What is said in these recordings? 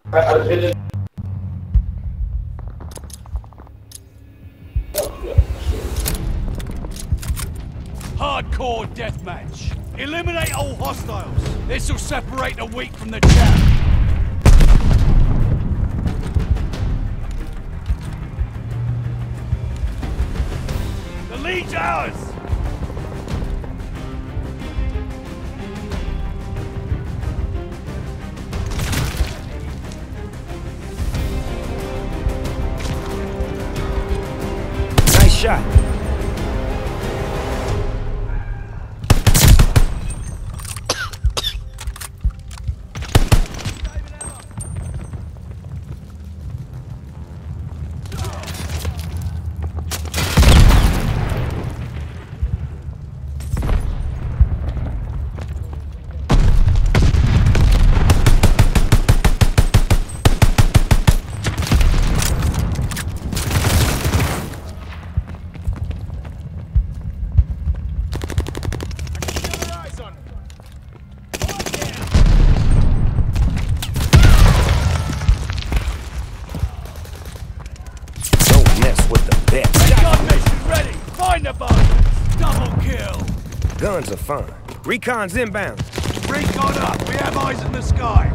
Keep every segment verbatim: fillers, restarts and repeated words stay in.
Hardcore deathmatch. Eliminate all hostiles. This will separate the weak from the chaff. The lead's ours! Nice shot. Guns are fine. Recon's inbound. Recon up. We have eyes in the sky.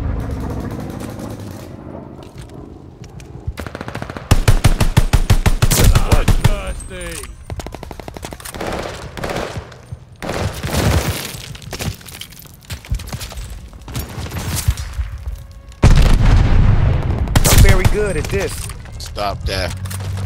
Thirsty. I'm very good at this. Stop that.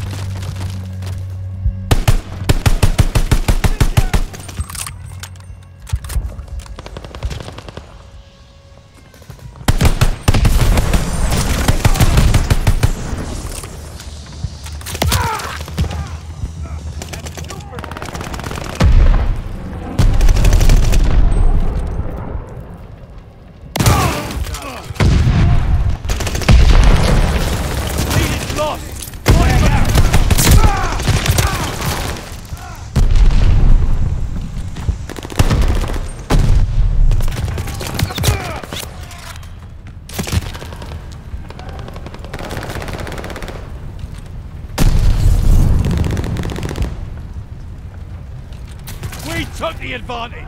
Took the advantage.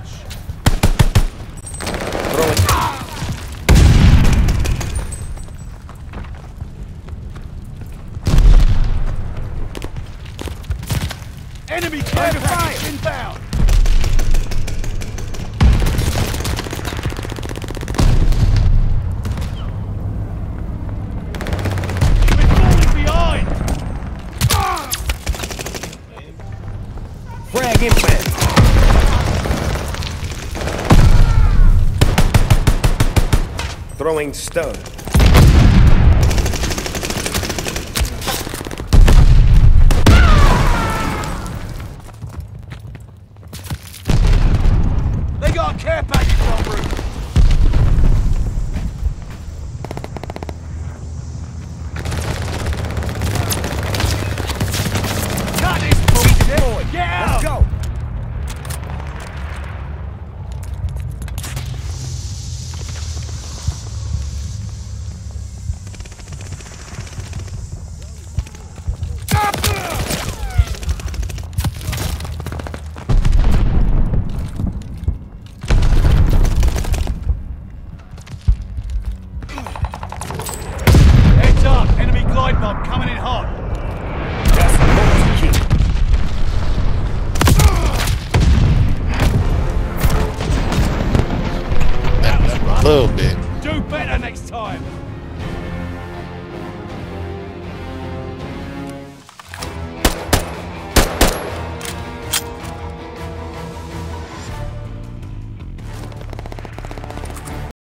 Enemy care package inbound. We're falling behind. Frag inbound. Throwing stun. They got a care package en route. Cut this bullshit. Get out. Let's go. Coming in hot. That's the key. A little bit. Do better next time.